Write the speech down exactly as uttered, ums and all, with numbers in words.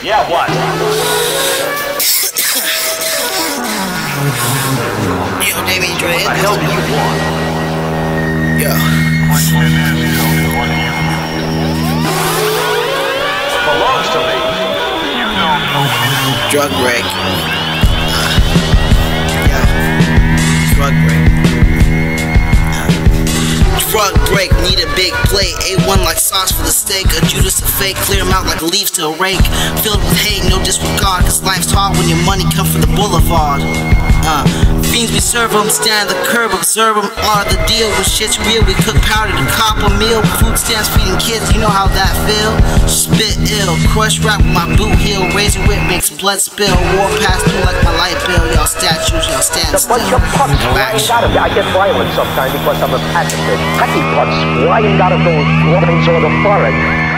Yeah, what? Yo, David Dre. What the hell do you want? Yo. Belongs to me. You don't know. Drugbreak. Yeah. Drugbreak. Drugbreak, need a big plate. A one like sauce for the steak. A Judas a fake, clear them out like leaves to a rake. Filled with hate, no disregard, cause life's hard when your money comes from the boulevard. Uh, fiends we serve them, stand at the curb, observe them, all the deal. When shit's real, we cook powder to cop a meal. Food stamps feeding kids, you know how that feel. Spit ill, crush rap with my boot heel. Razor whip makes blood spill. War pass through like my light bill. Y'all statues, y'all stand still. A bunch of pucks flying out of me. I get violent sometimes because I'm a pacifist. Happy pucks flying out of those groins or the forehead.